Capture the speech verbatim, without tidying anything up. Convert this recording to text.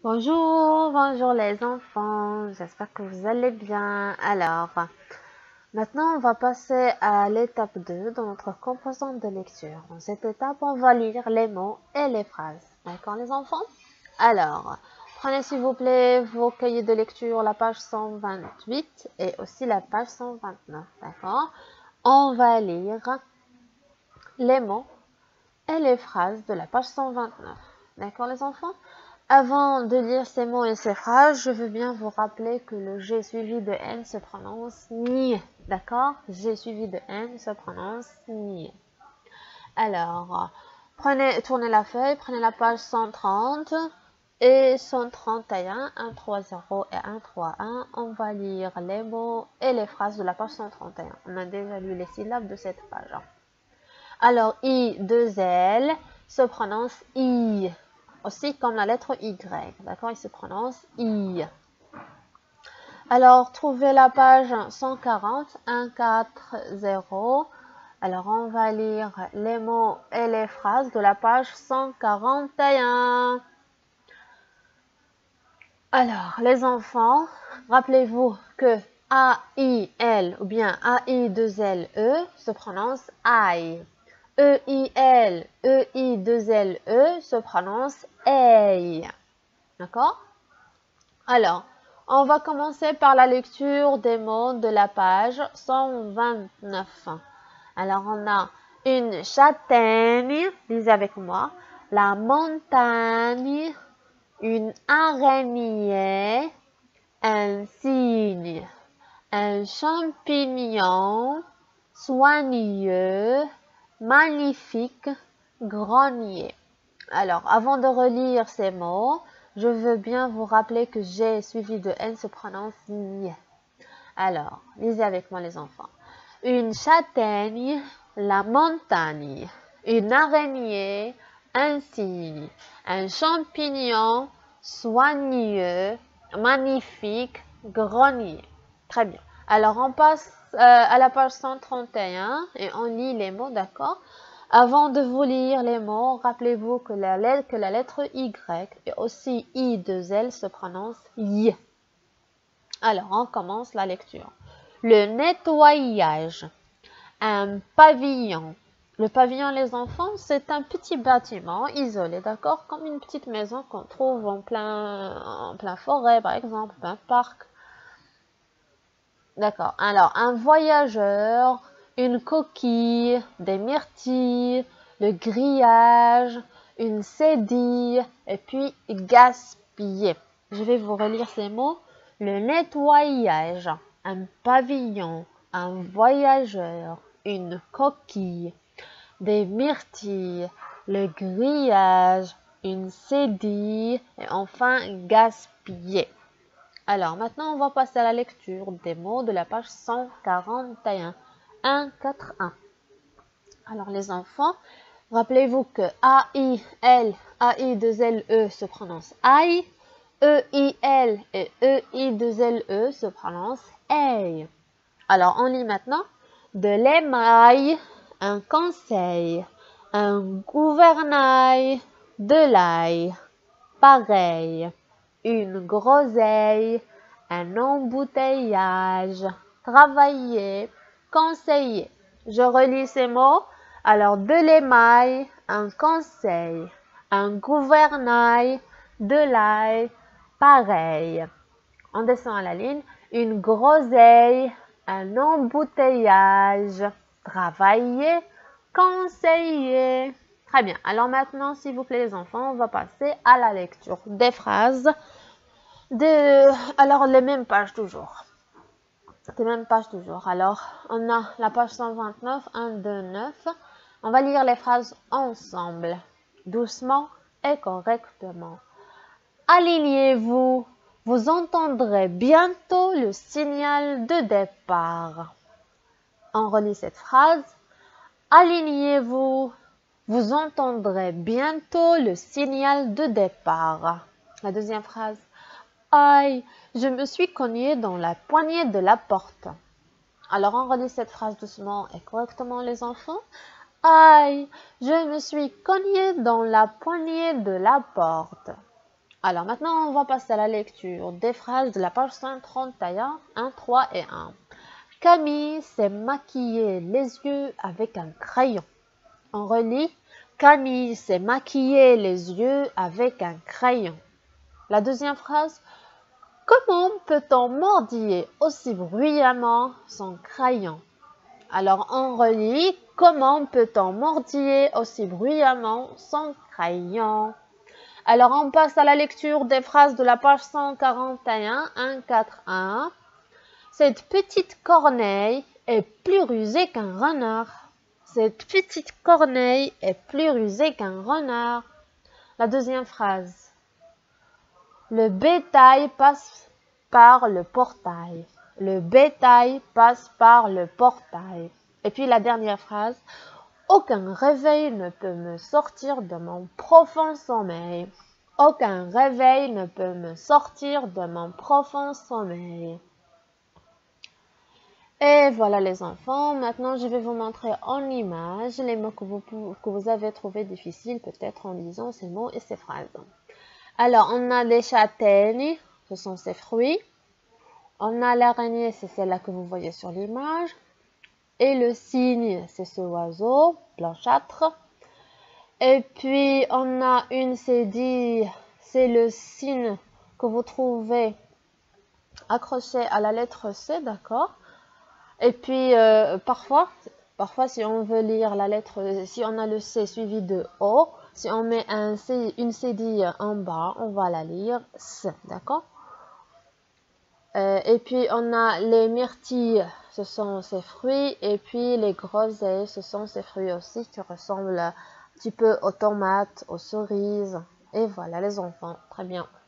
Bonjour, bonjour les enfants, j'espère que vous allez bien. Alors, maintenant on va passer à l'étape deux de notre composante de lecture. Dans cette étape, on va lire les mots et les phrases. D'accord les enfants? Alors, prenez s'il vous plaît vos cahiers de lecture, la page cent vingt-huit et aussi la page cent vingt-neuf. D'accord? On va lire les mots et les phrases de la page cent vingt-neuf. D'accord les enfants? Avant de lire ces mots et ces phrases, je veux bien vous rappeler que le G suivi de N se prononce ni. D'accord? G suivi de N se prononce ni. Alors, prenez, tournez la feuille, prenez la page cent trente et cent trente et un, cent trente et cent trente-et-un. On va lire les mots et les phrases de la page cent trente et un. On a déjà lu les syllabes de cette page. Alors, I, deux L se prononce I. Aussi comme la lettre Y, d'accord? Il se prononce I. Alors, trouvez la page cent quarante, cent quarante. Alors, on va lire les mots et les phrases de la page cent quarante et un. Alors, les enfants, rappelez-vous que A I L ou bien A I deux L E se prononce I. E I L, E I deux L E se prononce EI. D'accord? Alors, on va commencer par la lecture des mots de la page cent vingt-neuf. Alors, on a une châtaigne, lisez avec moi, la montagne, une araignée, un cygne, un champignon, soigneux, magnifique, grenier. Alors, avant de relire ces mots, je veux bien vous rappeler que G suivi de N se prononce N. Alors, lisez avec moi les enfants. Une châtaigne, la montagne, une araignée, un cygne, un champignon, soigneux, magnifique, grenier. Très bien. Alors, on passe euh, à la page cent trente et un et on lit les mots, d'accord? Avant de vous lire les mots, rappelez-vous que la lettre, que la lettre Y et aussi I deux L se prononce Y. Alors, on commence la lecture. Le nettoyage. Un pavillon. Le pavillon, les enfants, c'est un petit bâtiment isolé, d'accord? Comme une petite maison qu'on trouve en plein, en plein forêt, par exemple, un parc. D'accord. Alors, un voyageur, une coquille, des myrtilles, le grillage, une cédille et puis gaspiller. Je vais vous relire ces mots. Le nettoyage, un pavillon, un voyageur, une coquille, des myrtilles, le grillage, une cédille et enfin gaspiller. Alors, maintenant, on va passer à la lecture des mots de la page cent quarante et un. un, quatre, un. Alors, les enfants, rappelez-vous que A I L, A I deux L E se prononce I, E I L et E I deux L E se prononce EI. Alors, on lit maintenant de l'émail, un conseil, un gouvernail, de l'ail, pareil, une groseille, un embouteillage, travailler, conseiller. Je relis ces mots. Alors, de l'émail, un conseil, un gouvernail, de l'ail, pareil. On descend à la ligne. Une groseille, un embouteillage, travailler, conseiller. Très bien. Alors maintenant, s'il vous plaît les enfants, on va passer à la lecture des phrases. De... Alors, les mêmes pages toujours. Les mêmes pages toujours. Alors, on a la page cent vingt-neuf, un, deux, neuf. On va lire les phrases ensemble, doucement et correctement. Alignez-vous. Vous entendrez bientôt le signal de départ. On relit cette phrase. Alignez-vous. Vous entendrez bientôt le signal de départ. La deuxième phrase. Aïe, je me suis cogné dans la poignée de la porte. Alors on relit cette phrase doucement et correctement les enfants. Aïe, je me suis cogné dans la poignée de la porte. Alors maintenant, on va passer à la lecture des phrases de la page cent trente et un, un, trois et un. Camille s'est maquillée les yeux avec un crayon. On relit. Camille s'est maquillée les yeux avec un crayon. La deuxième phrase. Comment peut-on mordiller aussi bruyamment son crayon? Alors on relit. Comment peut-on mordiller aussi bruyamment son crayon? Alors on passe à la lecture des phrases de la page cent quarante et un, un, quatre, un. Cette petite corneille est plus rusée qu'un renard. Cette petite corneille est plus rusée qu'un renard. La deuxième phrase. Le bétail passe par le portail. Le bétail passe par le portail. Et puis la dernière phrase. Aucun réveil ne peut me sortir de mon profond sommeil. Aucun réveil ne peut me sortir de mon profond sommeil. Et voilà les enfants, maintenant je vais vous montrer en image les mots que vous, que vous avez trouvés difficiles peut-être en lisant ces mots et ces phrases. Alors on a les châtaignes, ce sont ces fruits. On a l'araignée, c'est celle-là que vous voyez sur l'image. Et le cygne, c'est ce oiseau blanchâtre. Et puis on a une cédille, c'est le cygne que vous trouvez accroché à la lettre C, d'accord? Et puis, euh, parfois, parfois, si on veut lire la lettre, si on a le C suivi de O, si on met un C, une cédille en bas, on va la lire C, d'accord? euh, Et puis, on a les myrtilles, ce sont ces fruits, et puis les groseilles, ce sont ces fruits aussi qui ressemblent un petit peu aux tomates, aux cerises. Et voilà les enfants, très bien.